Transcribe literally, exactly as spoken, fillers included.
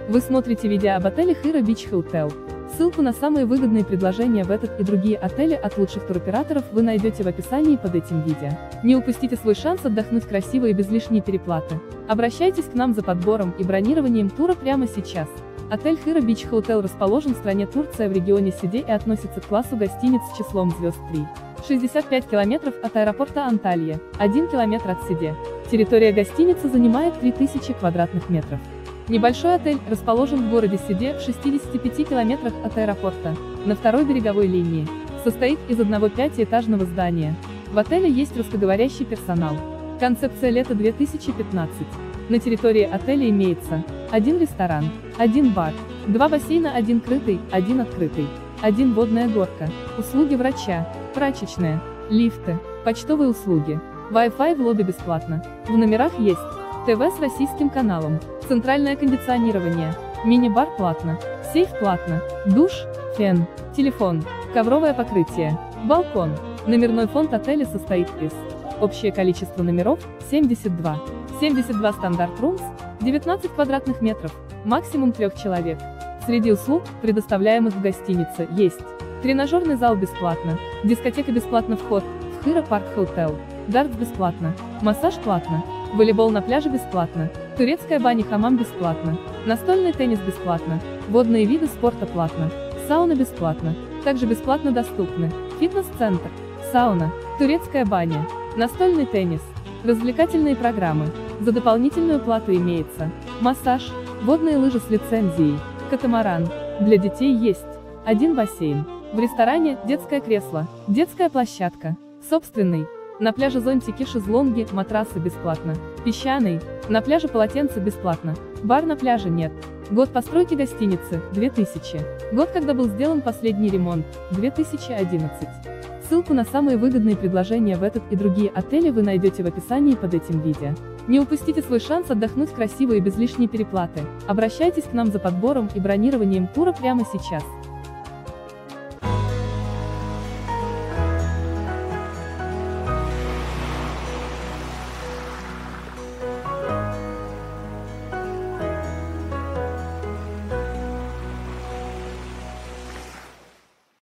Вы смотрите видео об отеле Hira Beach Hotel. Ссылку на самые выгодные предложения в этот и другие отели от лучших туроператоров вы найдете в описании под этим видео. Не упустите свой шанс отдохнуть красиво и без лишней переплаты. Обращайтесь к нам за подбором и бронированием тура прямо сейчас. Отель Hira Beach Hotel расположен в стране Турция в регионе Сиде и относится к классу гостиниц с числом звезд три. шестьдесят пять километров от аэропорта Анталья, один километр от Сиде. Территория гостиницы занимает три тысячи квадратных метров. Небольшой отель расположен в городе Сиде в шестидесяти пяти километрах от аэропорта, на второй береговой линии. Состоит из одного пятиэтажного здания. В отеле есть русскоговорящий персонал. Концепция лета две тысячи пятнадцать. На территории отеля имеется один ресторан, один бар, два бассейна, один крытый, один открытый, один водная горка, услуги врача, прачечная, лифты, почтовые услуги, Wi-Fi в лобби бесплатно. В номерах есть ТВ с российским каналом, центральное кондиционирование, мини-бар платно, сейф платно, душ, фен, телефон, ковровое покрытие, балкон. Номерной фонд отеля состоит из: общее количество номеров – семьдесят два, семьдесят два стандарт румс, девятнадцать квадратных метров, максимум трех человек. Среди услуг, предоставляемых в гостинице, есть тренажерный зал бесплатно, дискотека бесплатно, вход в Hira Park Hotel, дартс бесплатно, массаж платно, волейбол на пляже бесплатно, турецкая баня, хамам бесплатно, настольный теннис бесплатно, водные виды спорта платно, сауна бесплатно, также бесплатно доступны фитнес-центр, сауна, турецкая баня, настольный теннис, развлекательные программы. За дополнительную плату имеется массаж, водные лыжи с лицензией, катамаран. Для детей есть один бассейн. В ресторане детское кресло, детская площадка, собственный. На пляже зонтики, шезлонги, матрасы бесплатно. Песчаный. На пляже полотенце бесплатно. Бар на пляже нет. Год постройки гостиницы – две тысячи. Год, когда был сделан последний ремонт – две тысячи одиннадцатый. Ссылку на самые выгодные предложения в этот и другие отели вы найдете в описании под этим видео. Не упустите свой шанс отдохнуть красиво и без лишней переплаты. Обращайтесь к нам за подбором и бронированием тура прямо сейчас.